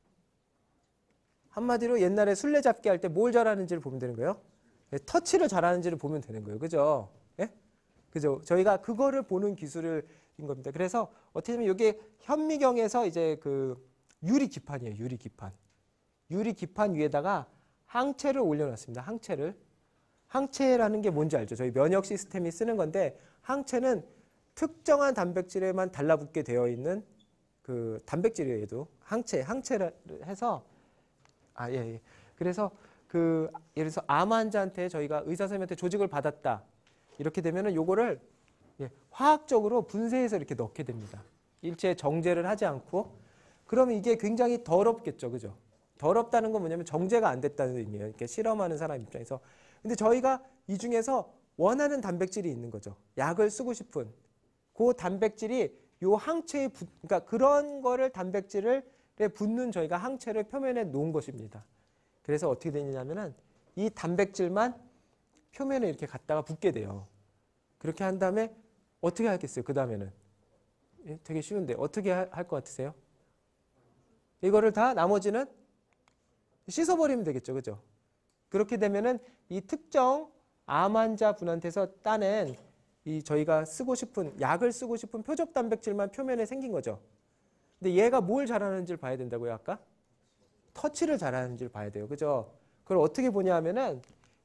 한마디로 옛날에 술래잡기 할 때 뭘 잘하는지를 보면 되는 거예요. 예, 터치를 잘하는지를 보면 되는 거예요. 그죠? 예? 그죠? 저희가 그거를 보는 기술인 겁니다. 그래서 어떻게 보면 이게 현미경에서 이제 그 유리기판이에요. 유리기판. 유리기판 위에다가 항체를 올려놨습니다. 항체라는 게 뭔지 알죠? 저희 면역 시스템이 쓰는 건데 항체는 특정한 단백질에만 달라붙게 되어 있는 그 단백질이에요. 얘도 항체를 해서 예. 그래서 예를 들어서 암 환자한테 저희가 의사 선생님한테 조직을 받았다. 이렇게 되면은 요거를 화학적으로 분쇄해서 이렇게 넣게 됩니다. 일체 정제를 하지 않고. 그러면 이게 굉장히 더럽겠죠. 그죠? 더럽다는 건 뭐냐면 정제가 안 됐다는 의미예요. 이렇게 실험하는 사람 입장에서. 근데 저희가 이 중에서 원하는 단백질이 있는 거죠. 약을 쓰고 싶은 그 단백질이 요 항체에 그러니까 그런 거를 단백질에 붙는 저희가 항체를 표면에 놓은 것입니다. 그래서 어떻게 되냐면은 이 단백질만 표면에 이렇게 갖다가 붙게 돼요. 그렇게 한 다음에 어떻게 하겠어요? 그 다음에는 되게 쉬운데 어떻게 할 것 같으세요? 이거를 다 나머지는 씻어버리면 되겠죠, 그죠? 그렇게 되면은 이 특정 암 환자 분한테서 따낸 이 저희가 쓰고 싶은 약을 쓰고 싶은 표적 단백질만 표면에 생긴 거죠. 근데 얘가 뭘 잘하는지를 봐야 된다고요, 아까? 터치를 잘하는지를 봐야 돼요, 그죠? 그걸 어떻게 보냐 하면은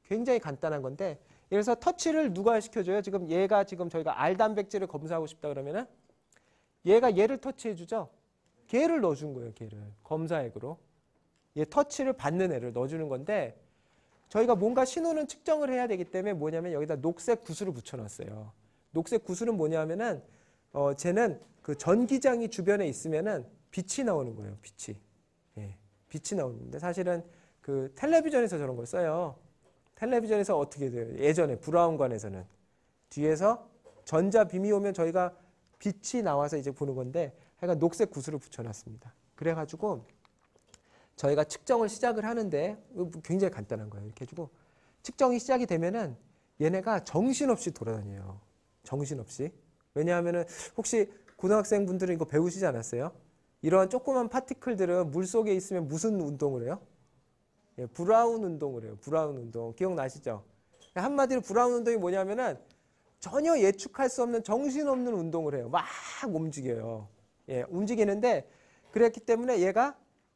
굉장히 간단한 건데 그래서 터치를 누가 시켜줘요? 지금 얘가 지금 저희가 R 단백질을 검사하고 싶다 그러면은 얘가 얘를 터치해 주죠. 걔를 넣어준 거예요. 걔를 검사액으로 얘 터치를 받는 애를 넣어주는 건데 저희가 뭔가 신호는 측정을 해야 되기 때문에 뭐냐면 여기다 녹색 구슬을 붙여놨어요. 녹색 구슬은 뭐냐면은 쟤는 그 전기장이 주변에 있으면은 빛이 나오는 거예요. 빛이. 예, 빛이 나오는데 사실은 그 텔레비전에서 저런 걸 써요. 텔레비전에서 어떻게 돼요? 예전에 브라운관에서는 뒤에서 전자 빔이 오면 저희가 빛이 나와서 이제 보는 건데 하여간 녹색 구슬을 붙여놨습니다. 그래가지고 저희가 측정을 시작을 하는데 굉장히 간단한 거예요. 이렇게 해주고 측정이 시작이 되면은 얘네가 정신없이 돌아다녀요. 정신없이. 왜냐하면은 혹시 고등학생분들은 이거 배우시지 않았어요? 이러한 조그만 파티클들은 물속에 있으면 무슨 운동을 해요? 예, 브라운 운동을 해요. 브라운 운동. 기억나시죠? 한마디로 브라운 운동이 뭐냐면은 전혀 예측할 수 없는 정신없는 운동을 해요. 막 움직여요. 예, 움직이는데 그랬기 때문에 얘가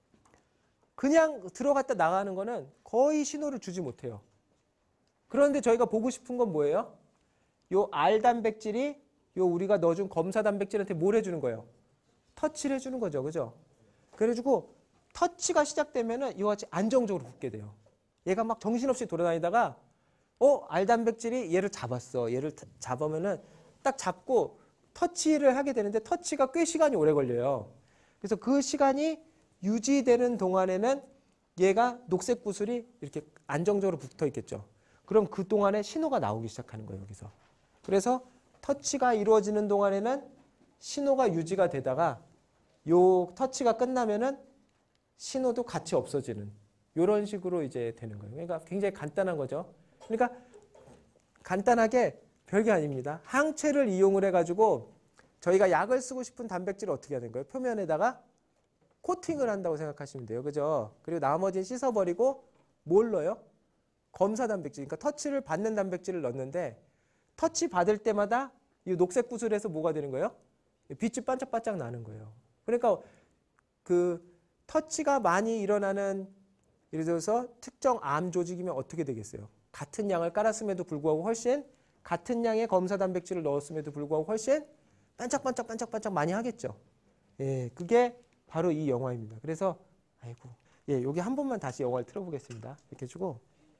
그냥 들어갔다 나가는 거는 거의 신호를 주지 못해요. 그런데 저희가 보고 싶은 건 뭐예요? 요 R 단백질이 요 우리가 넣어준 검사 단백질한테 뭘 해주는 거예요? 터치를 해주는 거죠. 그죠? 그래가지고 터치가 시작되면은 이와 같이 안정적으로 붙게 돼요. 얘가 막 정신없이 돌아다니다가 R 단백질이 얘를 잡았어. 얘를 잡으면은 딱 잡고 터치를 하게 되는데 터치가 꽤 시간이 오래 걸려요. 그래서 그 시간이 유지되는 동안에는 얘가 녹색 구슬이 이렇게 안정적으로 붙어 있겠죠. 그럼 그 동안에 신호가 나오기 시작하는 거예요. 여기서. 그래서 터치가 이루어지는 동안에는 신호가 유지가 되다가 요 터치가 끝나면은 신호도 같이 없어지는 이런 식으로 이제 되는 거예요. 그러니까 굉장히 간단한 거죠. 그러니까 간단하게 별게 아닙니다. 항체를 이용을 해가지고 저희가 약을 쓰고 싶은 단백질을 어떻게 하는 거예요? 표면에다가 코팅을 한다고 생각하시면 돼요. 그죠? 그리고 나머지는 씻어버리고 뭘 넣어요? 검사 단백질, 그러니까 터치를 받는 단백질을 넣는데 터치 받을 때마다 이 녹색 구슬에서 뭐가 되는 거예요? 빛이 반짝반짝 나는 거예요. 그러니까 그 터치가 많이 일어나는 예를 들어서 특정 암 조직이면 어떻게 되겠어요? 같은 양을 깔았음에도 불구하고 훨씬 같은 양의 검사 단백질을 넣었음에도 불구하고 훨씬 반짝반짝 많이 하겠죠. 예, 그게 바로 이 영화입니다. 그래서 예, 여기 한 번만 다시 영화를 틀어보겠습니다. 이렇게 해주고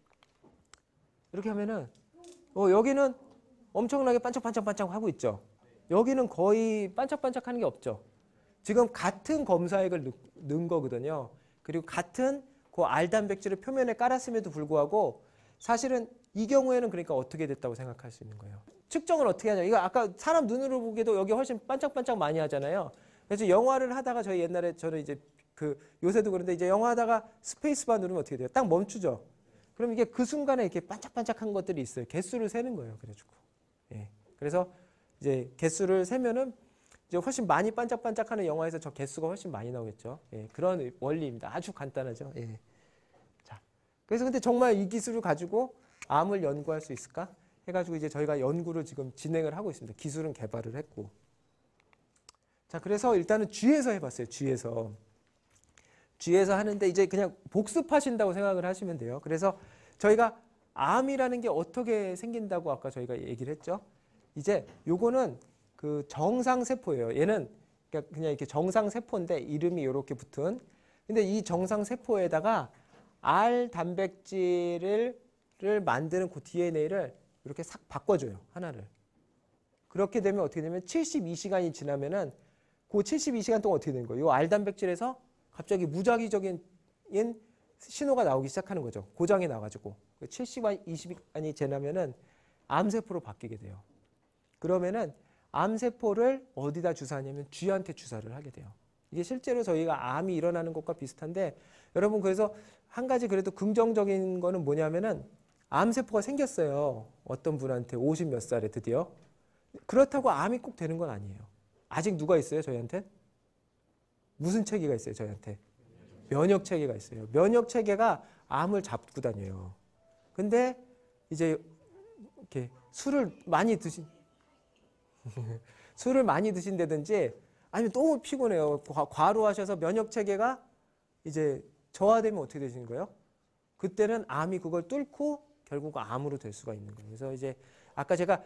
이렇게 하면은 여기는 엄청나게 반짝반짝 하고 있죠. 여기는 거의 반짝반짝하는 게 없죠. 지금 같은 검사액을 넣은 거거든요. 그리고 같은 그 R 단백질을 표면에 깔았음에도 불구하고 사실은 이 경우에는 그러니까 어떻게 됐다고 생각할 수 있는 거예요. 측정을 어떻게 하냐. 이거 아까 사람 눈으로 보기에도 여기 훨씬 반짝반짝 많이 하잖아요. 그래서 영화를 하다가 저희 옛날에 저는 이제 요새도 그런데 이제 영화 하다가 스페이스바 누르면 어떻게 돼요? 딱 멈추죠. 그럼 이게 그 순간에 이렇게 반짝반짝한 것들이 있어요. 개수를 세는 거예요. 그래가지고. 예. 그래서 이제 개수를 세면은 이제 훨씬 많이 반짝반짝하는 영화에서 저 개수가 훨씬 많이 나오겠죠. 예. 그런 원리입니다. 아주 간단하죠. 예. 자. 그래서 근데 정말 이 기술을 가지고 암을 연구할 수 있을까? 해가지고 이제 저희가 연구를 지금 진행을 하고 있습니다. 기술은 개발을 했고. 자, 그래서 일단은 쥐에서 해봤어요. 쥐에서 하는데 이제 그냥 복습하신다고 생각을 하시면 돼요. 그래서 저희가 암이라는 게 어떻게 생긴다고 아까 저희가 얘기를 했죠. 이제 요거는 그 정상세포예요. 얘는 그냥 이렇게 정상세포인데 이름이 이렇게 붙은. 근데 이 정상세포에다가 R 단백질을 만드는 그 DNA를 이렇게 싹 바꿔줘요. 하나를. 그렇게 되면 어떻게 되면 72시간이 지나면은 그 72시간 동안 어떻게 되는 거예요? 이 R 단백질에서 갑자기 무작위적인 신호가 나오기 시작하는 거죠. 고장이 나가지고. 72시간이 지나면은 암세포로 바뀌게 돼요. 그러면은 암세포를 어디다 주사하냐면 쥐한테 주사를 하게 돼요. 이게 실제로 저희가 암이 일어나는 것과 비슷한데 여러분 그래서 한 가지 그래도 긍정적인 거는 뭐냐면은 암세포가 생겼어요. 어떤 분한테 50 몇 살에 드디어. 그렇다고 암이 꼭 되는 건 아니에요. 아직 누가 있어요 저희한테? 무슨 체계가 있어요 저희한테? 면역 체계가 있어요. 면역 체계가 암을 잡고 다녀요. 근데 이제 이렇게 술을 많이 드신다든지 아니면 너무 피곤해요. 과로하셔서 면역 체계가 이제 저하되면 어떻게 되시는 거예요? 그때는 암이 그걸 뚫고 결국 암으로 될 수가 있는 거예요. 그래서 이제 아까 제가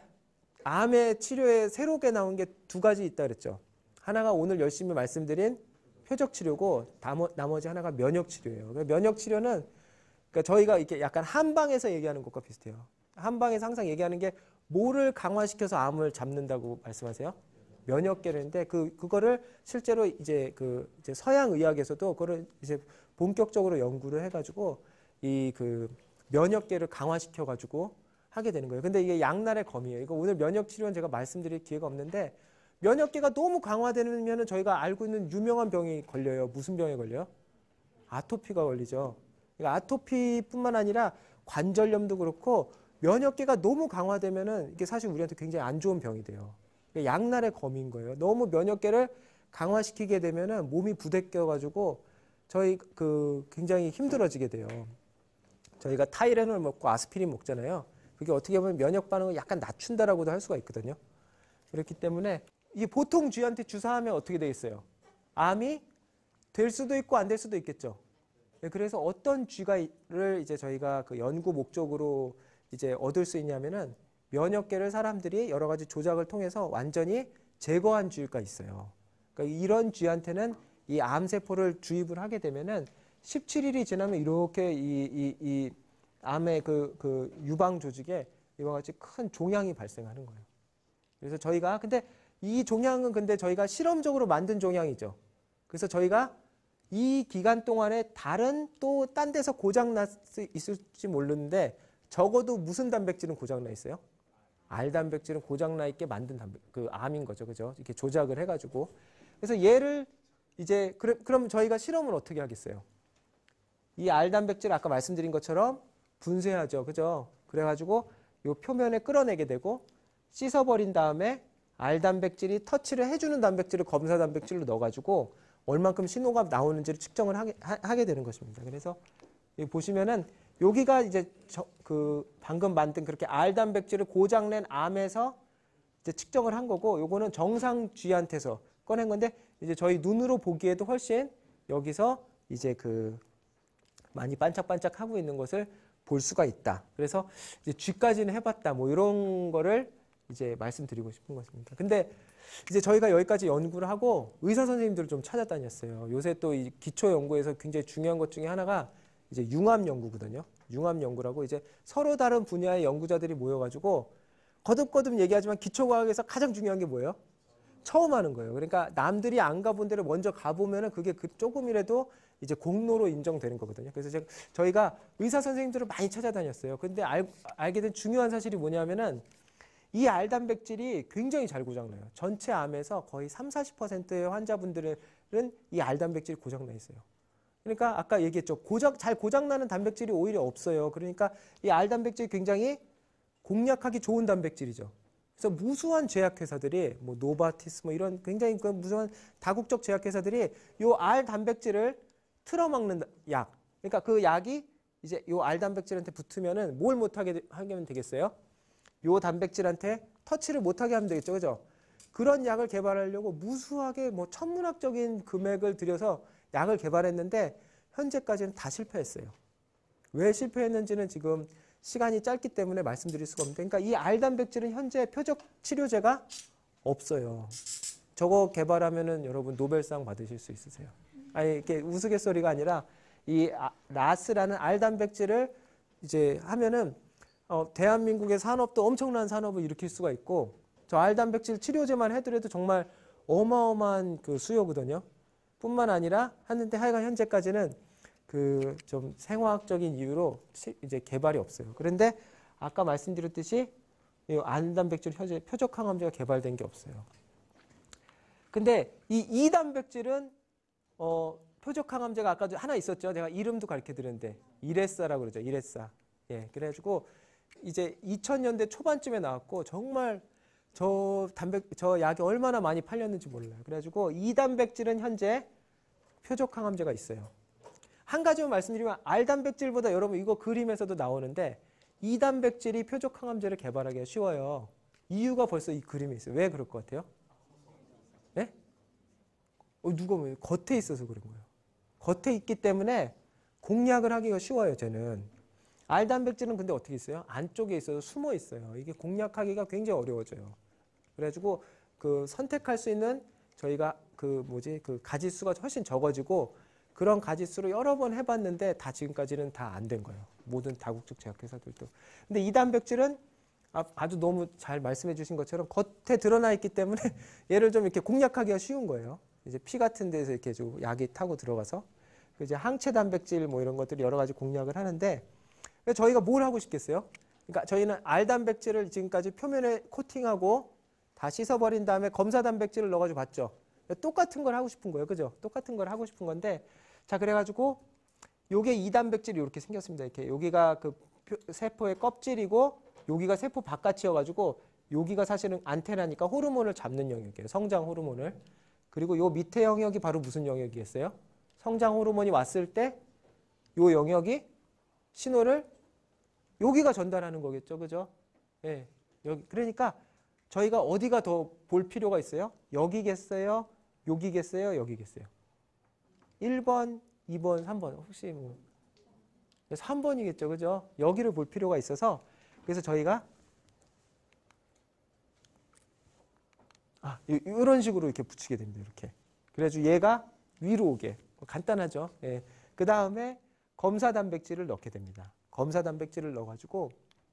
암의 치료에 새롭게 나온 게 두 가지 있다 그랬죠. 하나가 오늘 열심히 말씀드린 표적 치료고 나머지 하나가 면역 치료예요. 면역 치료는 그러니까 저희가 이렇게 약간 한방에서 얘기하는 것과 비슷해요. 한방에서 항상 얘기하는 게 뭐를 강화시켜서 암을 잡는다고 말씀하세요? 면역계인데 그거를 실제로 이제 이제 서양 의학에서도 그거를 이제 본격적으로 연구를 해가지고 이 면역계를 강화시켜가지고 하게 되는 거예요. 근데 이게 양날의 검이에요. 이거 오늘 면역 치료는 제가 말씀드릴 기회가 없는데 면역계가 너무 강화되면은 저희가 알고 있는 유명한 병이 걸려요. 무슨 병에 걸려요? 아토피가 걸리죠. 그러니까 아토피뿐만 아니라 관절염도 그렇고 면역계가 너무 강화되면은 이게 사실 우리한테 굉장히 안 좋은 병이 돼요. 그러니까 양날의 검인 거예요. 너무 면역계를 강화시키게 되면은 몸이 부대껴가지고 저희 굉장히 힘들어지게 돼요. 저희가 타이레놀 먹고 아스피린 먹잖아요. 그게 어떻게 보면 면역 반응을 약간 낮춘다라고도 할 수가 있거든요. 그렇기 때문에 이게 보통 쥐한테 주사하면 어떻게 되겠어요? 암이 될 수도 있고 안 될 수도 있겠죠. 그래서 어떤 쥐가를 이제 저희가 연구 목적으로 이제 얻을 수 있냐면은 면역계를 사람들이 여러 가지 조작을 통해서 완전히 제거한 쥐가 있어요. 그러니까 이런 쥐한테는 이 암세포를 주입을 하게 되면은 17일이 지나면 이렇게 이 암의 유방 조직에 이와 같이 큰 종양이 발생하는 거예요. 그래서 저희가 근데 이 종양은 근데 저희가 실험적으로 만든 종양이죠. 그래서 저희가 이 기간 동안에 다른 또 딴 데서 고장 날 수 있을지 모르는데 적어도 무슨 단백질은 고장 나 있어요? R 단백질은 고장 나 있게 만든 암인 거죠, 그죠? 이렇게 조작을 해가지고 그래서 얘를 이제 그럼 저희가 실험을 어떻게 하겠어요? 이 R 단백질 아까 말씀드린 것처럼 분쇄하죠, 그죠? 그래가지고 이 표면에 끌어내게 되고 씻어버린 다음에 R 단백질이 터치를 해주는 단백질을 검사 단백질로 넣어가지고 얼만큼 신호가 나오는지를 측정을 하게 되는 것입니다. 그래서 여기 보시면은 여기가 이제 방금 만든 그렇게 R 단백질을 고장낸 암에서 이제 측정을 한 거고, 요거는 정상 쥐한테서 꺼낸 건데 이제 저희 눈으로 보기에도 훨씬 여기서 이제 많이 반짝반짝 하고 있는 것을 볼 수가 있다. 그래서 이제 쥐까지는 해봤다. 뭐 이런 거를 이제 말씀드리고 싶은 것입니다. 근데 이제 저희가 여기까지 연구를 하고 의사 선생님들을 좀 찾아다녔어요. 요새 또 이 기초 연구에서 굉장히 중요한 것 중에 하나가 이제 융합 연구거든요. 융합 연구라고 이제 서로 다른 분야의 연구자들이 모여가지고 거듭거듭 얘기하지만 기초과학에서 가장 중요한 게 뭐예요? 처음 하는 거예요. 그러니까 남들이 안 가본 데를 먼저 가보면은 그게 조금이라도 이제 공로로 인정되는 거거든요. 그래서 저희가 의사 선생님들을 많이 찾아다녔어요. 근데 알게 된 중요한 사실이 뭐냐면은 이 R 단백질이 굉장히 잘 고장나요. 전체 암에서 거의 30~40%의 환자분들은 이 R 단백질이 고장나 있어요. 그러니까 아까 얘기했죠. 잘 고장나는 단백질이 오히려 없어요. 그러니까 이 R 단백질이 굉장히 공략하기 좋은 단백질이죠. 그래서 무수한 제약회사들이 뭐 노바티스 뭐 이런 굉장히 무수한 다국적 제약회사들이 이 R 단백질을 틀어막는 약. 그러니까 그 약이 이제 이 R 단백질한테 붙으면은 뭘 못하게 하면 되겠어요? 요 단백질한테 터치를 못하게 하면 되겠죠, 그죠? 그런 약을 개발하려고 무수하게 뭐 천문학적인 금액을 들여서 약을 개발했는데 현재까지는 다 실패했어요. 왜 실패했는지는 지금 시간이 짧기 때문에 말씀드릴 수가 없는데, 그러니까 이 R 단백질은 현재 표적 치료제가 없어요. 저거 개발하면은 여러분 노벨상 받으실 수 있으세요. 아니 이렇게 우스갯소리가 아니라 이 라스라는 R 단백질을 이제 하면은 대한민국의 산업도 엄청난 산업을 일으킬 수가 있고, 저 R 단백질 치료제만 해더라도 정말 어마어마한 수요거든요. 뿐만 아니라 하는데 하여간 현재까지는 좀 생화학적인 이유로 이제 개발이 없어요. 그런데 아까 말씀드렸듯이 이 R 단백질 현재 표적 항암제가 개발된 게 없어요. 근데 이 단백질은 표적 항암제가 아까도 하나 있었죠. 제가 이름도 가르쳐 드렸는데 이레사라고 그러죠. 이레사. 예, 그래가지고 이제 2000년대 초반쯤에 나왔고 정말 저 약이 얼마나 많이 팔렸는지 몰라요. 그래가지고 이 단백질은 현재 표적 항암제가 있어요. 한 가지만 말씀드리면 R 단백질보다 여러분 이거 그림에서도 나오는데 이 단백질이 표적 항암제를 개발하기가 쉬워요. 이유가 벌써 이 그림에 있어요. 왜 그럴 것 같아요? 네? 누가 뭐 겉에 있어서 그런 거예요. 겉에 있기 때문에 공략을 하기가 쉬워요, 쟤는. R 단백질은 근데 어떻게 있어요? 안쪽에 있어서 숨어 있어요. 이게 공략하기가 굉장히 어려워져요. 그래가지고 그 선택할 수 있는 저희가 그 가지수가 훨씬 적어지고 그런 가지수로 여러 번 해봤는데 다 지금까지는 다 안 된 거예요. 모든 다국적 제약회사들도. 근데 이 단백질은 아주 너무 잘 말씀해 주신 것처럼 겉에 드러나 있기 때문에 얘를 좀 이렇게 공략하기가 쉬운 거예요. 이제 피 같은 데서 이렇게 좀 약이 타고 들어가서 이제 항체 단백질 뭐 이런 것들이 여러 가지 공략을 하는데 저희가 뭘 하고 싶겠어요? 그러니까 저희는 R 단백질을 지금까지 표면에 코팅하고 다 씻어버린 다음에 검사 단백질을 넣어가지고 봤죠. 똑같은 걸 하고 싶은 거예요. 그죠? 똑같은 걸 하고 싶은 건데 자 그래가지고 요게 이 단백질이 이렇게 생겼습니다. 이렇게 여기가 그 세포의 껍질이고 여기가 세포 바깥이어가지고 여기가 사실은 안테나니까 호르몬을 잡는 영역이에요. 성장 호르몬을. 그리고 요 밑에 영역이 바로 무슨 영역이겠어요? 성장 호르몬이 왔을 때 요 영역이 신호를 여기가 전달하는 거겠죠. 그죠? 예. 여기. 그러니까 저희가 어디가 더 볼 필요가 있어요? 여기겠어요? 여기겠어요? 여기겠어요? 1번, 2번, 3번. 혹시 뭐 3번이겠죠. 그죠? 여기를 볼 필요가 있어서 그래서 저희가 이런 식으로 이렇게 붙이게 됩니다. 이렇게. 그래가지고 얘가 위로 오게. 간단하죠. 예. 그 다음에 검사 단백질을 넣게 됩니다. 검사 단백질을 넣어가지고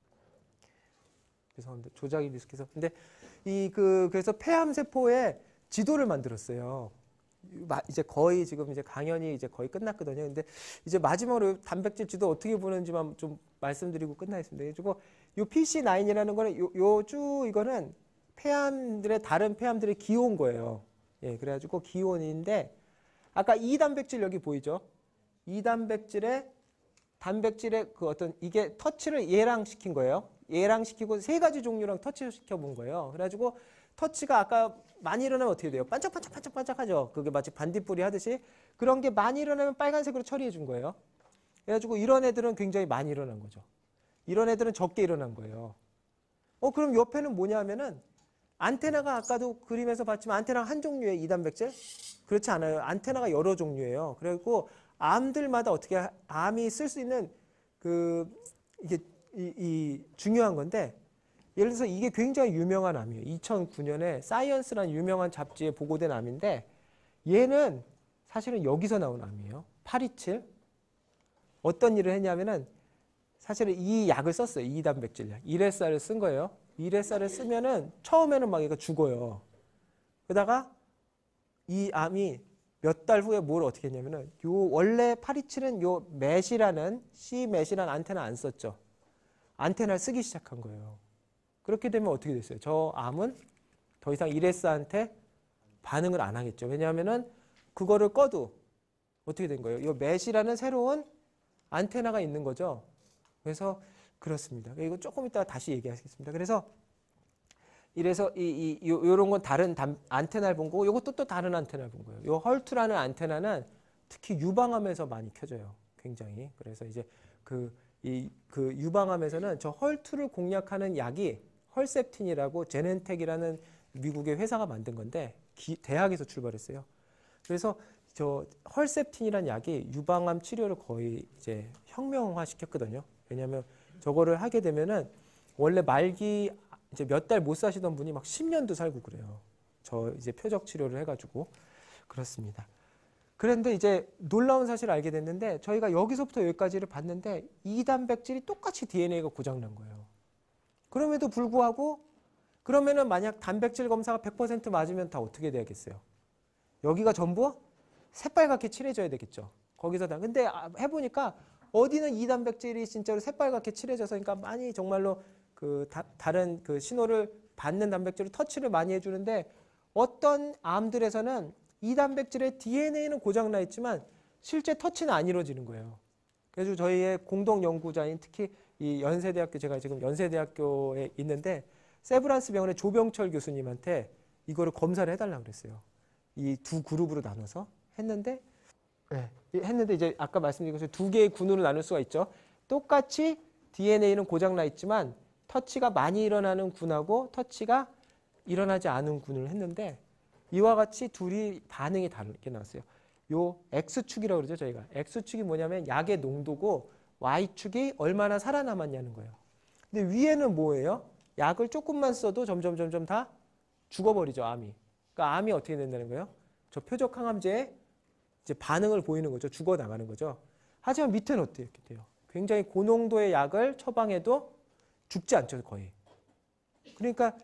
죄송합니다. 조작이 리스크해서. 근데 그래서 폐암 세포의 지도를 만들었어요. 이제 거의 지금 이제 강연이 이제 거의 끝났거든요. 근데 이제 마지막으로 단백질 지도 어떻게 보는지만 좀 말씀드리고 끝나겠습니다. 그리고 요 PC9이라는 거는 요 이거는 폐암들의 다른 폐암들의 기호인 거예요. 예, 그래가지고 기호인데 아까 이 단백질 여기 보이죠? 이 단백질의 그 어떤 이게 터치를 얘랑 시킨 거예요. 얘랑 시키고 세 가지 종류랑 터치를 시켜본 거예요. 그래가지고 터치가 아까 많이 일어나면 어떻게 돼요? 반짝반짝반짝반짝하죠. 그게 마치 반딧불이 하듯이 그런 게 많이 일어나면 빨간색으로 처리해 준 거예요. 그래가지고 이런 애들은 굉장히 많이 일어난 거죠. 이런 애들은 적게 일어난 거예요. 그럼 옆에는 뭐냐 하면은 안테나가 아까도 그림에서 봤지만 안테나가 한 종류의 이 단백질? 그렇지 않아요. 안테나가 여러 종류예요. 그리고 암들마다 어떻게 암이 쓸 수 있는 이게 중요한 건데 예를 들어서 이게 굉장히 유명한 암이에요. 2009년에 사이언스라는 유명한 잡지에 보고된 암인데 얘는 사실은 여기서 나온 암이에요. 827. 어떤 일을 했냐면은 사실은 이 약을 썼어요. 이 단백질 약. 이레사를 쓴 거예요. 이레사를 쓰면은 처음에는 막 얘가 죽어요. 그러다가 이 암이 몇 달 후에 뭘 어떻게 했냐면은 요 원래 827은 요 맷이라는 C맷이라는 안테나 안 썼죠. 안테나를 쓰기 시작한 거예요. 그렇게 되면 어떻게 됐어요? 저 암은 더 이상 이레스한테 반응을 안 하겠죠. 왜냐하면은 그거를 꺼도 어떻게 된 거예요? 이 맷이라는 새로운 안테나가 있는 거죠. 그래서 그렇습니다. 이거 조금 이따가 다시 얘기하겠습니다. 그래서 이래서 요런 건 다른 안테나를 본 거고 요것도 또 다른 안테나를 본 거예요. 요 헐투라는 안테나는 특히 유방암에서 많이 켜져요. 굉장히. 그래서 이제 그 유방암에서는 저 헐투를 공략하는 약이 헐셉틴이라고 제넨텍이라는 미국의 회사가 만든 건데 대학에서 출발했어요. 그래서 저 헐셉틴이라는 약이 유방암 치료를 거의 이제 혁명화시켰거든요. 왜냐하면 저거를 하게 되면은 원래 말기 이제 몇 달 못 사시던 분이 막 10년도 살고 그래요. 저 이제 표적 치료를 해가지고 그렇습니다. 그런데 이제 놀라운 사실을 알게 됐는데 저희가 여기서부터 여기까지를 봤는데 이 단백질이 똑같이 DNA가 고장난 거예요. 그럼에도 불구하고 그러면은 만약 단백질 검사가 100% 맞으면 다 어떻게 돼야겠어요? 여기가 전부 새빨갛게 칠해져야 되겠죠. 거기서 다. 근데 해보니까 어디는 이 단백질이 진짜로 새빨갛게 칠해져서 그러니까 많이 정말로 다른 신호를 받는 단백질을 터치를 많이 해주는데 어떤 암들에서는 이 단백질의 DNA는 고장나 있지만 실제 터치는 안 이루어지는 거예요. 그래서 저희의 공동 연구자인 특히 이 연세대학교 제가 지금 연세대학교에 있는데 세브란스 병원의 조병철 교수님한테 이거를 검사를 해달라고 그랬어요. 이 두 그룹으로 나눠서 했는데 이제 아까 말씀드린 것처럼 두 개의 군으로 나눌 수가 있죠. 똑같이 DNA는 고장나 있지만 터치가 많이 일어나는 군하고 터치가 일어나지 않은 군을 했는데 이와 같이 둘이 반응이 다르게 나왔어요. 요 X축이라고 그러죠, 저희가. X축이 뭐냐면 약의 농도고 Y축이 얼마나 살아남았냐는 거예요. 근데 위에는 뭐예요? 약을 조금만 써도 점점 다 죽어버리죠, 암이. 그러니까 암이 어떻게 된다는 거예요? 저 표적 항암제에 이제 반응을 보이는 거죠. 죽어나가는 거죠. 하지만 밑에는 어떻게 이렇게 돼요? 굉장히 고농도의 약을 처방해도 죽지 않죠, 거의. 그러니까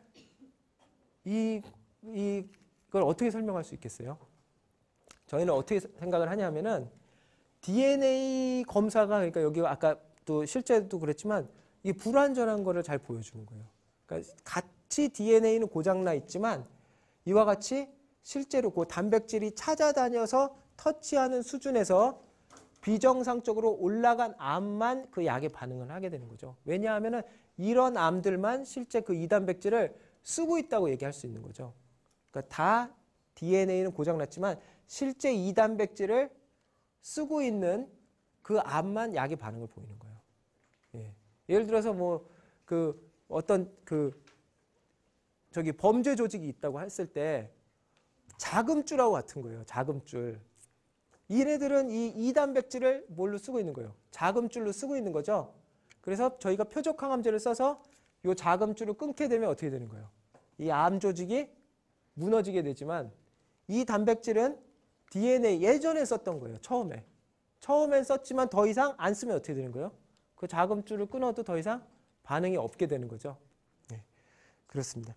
이걸 어떻게 설명할 수 있겠어요? 저희는 어떻게 생각을 하냐면은 DNA 검사가, 그러니까 여기 아까 또 실제도 그랬지만 이게 불완전한 거를 잘 보여주는 거예요. 그러니까 같이 DNA는 고장나 있지만 이와 같이 실제로 그 단백질이 찾아다녀서 터치하는 수준에서 비정상적으로 올라간 암만 그 약에 반응을 하게 되는 거죠. 왜냐하면 이런 암들만 실제 그 이 단백질을 쓰고 있다고 얘기할 수 있는 거죠. 그러니까 다 DNA는 고장났지만 실제 이 단백질을 쓰고 있는 그 암만 약의 반응을 보이는 거예요. 예. 예를 들어서 뭐 그 어떤 그 저기 범죄 조직이 있다고 했을 때 자금줄하고 같은 거예요. 자금줄. 얘네들은 이 단백질을 뭘로 쓰고 있는 거예요? 자금줄로 쓰고 있는 거죠. 그래서 저희가 표적 항암제를 써서 이 자금줄을 끊게 되면 어떻게 되는 거예요? 이 암 조직이 무너지게 되지만 이 단백질은 DNA 예전에 썼던 거예요. 처음엔 썼지만 더 이상 안 쓰면 어떻게 되는 거예요? 그 자금줄을 끊어도 더 이상 반응이 없게 되는 거죠. 네, 그렇습니다.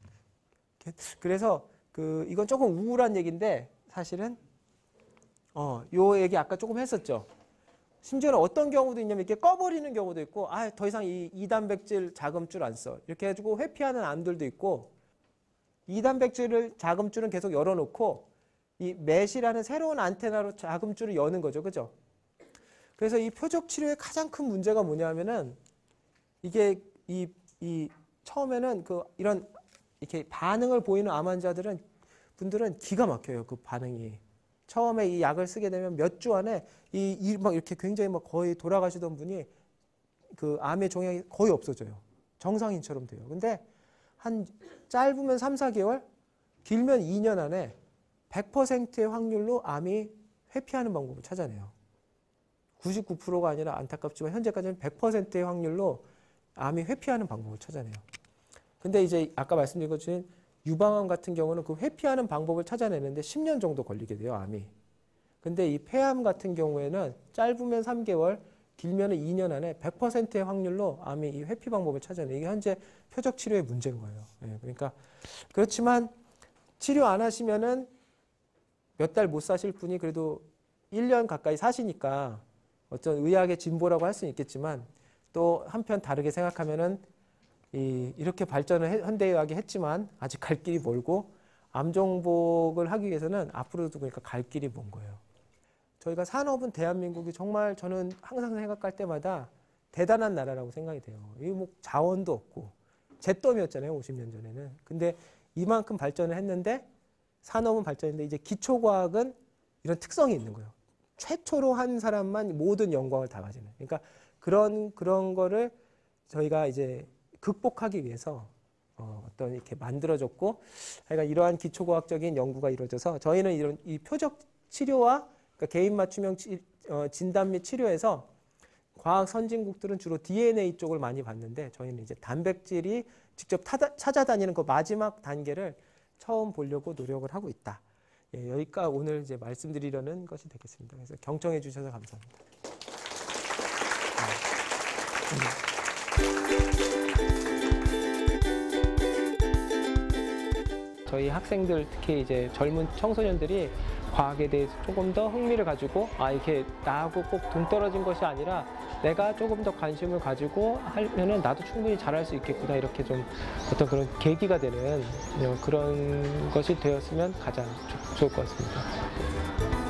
그래서 이건 조금 우울한 얘기인데 사실은 요 얘기 아까 조금 했었죠. 심지어는 어떤 경우도 있냐면 이렇게 꺼버리는 경우도 있고, 더 이상 이 단백질 자금줄 안 써. 이렇게 해가지고 회피하는 암들도 있고, 이 단백질을 자금줄은 계속 열어놓고 이 맷이라는 새로운 안테나로 자금줄을 여는 거죠, 그죠? 그래서 이 표적 치료의 가장 큰 문제가 뭐냐면은 이게 처음에는 이런 이렇게 반응을 보이는 암 분들은 기가 막혀요, 그 반응이. 처음에 이 약을 쓰게 되면 몇 주 안에 막 이렇게 굉장히 막 거의 돌아가시던 분이 그 암의 종양이 거의 없어져요. 정상인처럼 돼요. 근데 한 짧으면 3, 4개월, 길면 2년 안에 100%의 확률로 암이 회피하는 방법을 찾아내요. 99%가 아니라 안타깝지만 현재까지는 100%의 확률로 암이 회피하는 방법을 찾아내요. 근데 이제 아까 말씀드린 것처럼 유방암 같은 경우는 그 회피하는 방법을 찾아내는데 10년 정도 걸리게 돼요, 암이. 근데 이 폐암 같은 경우에는 짧으면 3개월, 길면 2년 안에 100%의 확률로 암이 이 회피 방법을 찾아내요. 이게 현재 표적 치료의 문제인 거예요. 예, 그러니까 그렇지만 치료 안 하시면은 몇 달 못 사실 분이 그래도 1년 가까이 사시니까 어떤 의학의 진보라고 할 수는 있겠지만 또 한편 다르게 생각하면은 이렇게 발전을 현대의학이 했지만 아직 갈 길이 멀고 암 정복을 하기 위해서는 앞으로도 그러니까 갈 길이 먼 거예요. 저희가 산업은 대한민국이 정말 저는 항상 생각할 때마다 대단한 나라라고 생각이 돼요. 이 뭐 자원도 없고 잿더미였잖아요, 50년 전에는. 근데 이만큼 발전을 했는데 산업은 발전했는데 이제 기초과학은 이런 특성이 있는 거예요. 최초로 한 사람만 모든 영광을 다 가지는. 그러니까 그런 거를 저희가 이제 극복하기 위해서 어떤 이렇게 만들어졌고, 그러니까 이러한 기초과학적인 연구가 이루어져서 저희는 이런 이 표적 치료와 그러니까 개인 맞춤형 진단 및 치료에서 과학 선진국들은 주로 DNA 쪽을 많이 봤는데 저희는 이제 단백질이 직접 찾아다니는 그 마지막 단계를 처음 보려고 노력을 하고 있다. 예, 여기까지 오늘 이제 말씀드리려는 것이 되겠습니다. 그래서 경청해 주셔서 감사합니다. 저희 학생들 특히 이제 젊은 청소년들이 과학에 대해서 조금 더 흥미를 가지고 이렇게 나하고 꼭 동떨어진 것이 아니라 내가 조금 더 관심을 가지고 하면은 나도 충분히 잘할 수 있겠구나, 이렇게 좀 어떤 그런 계기가 되는 그런 것이 되었으면 가장 좋을 것 같습니다.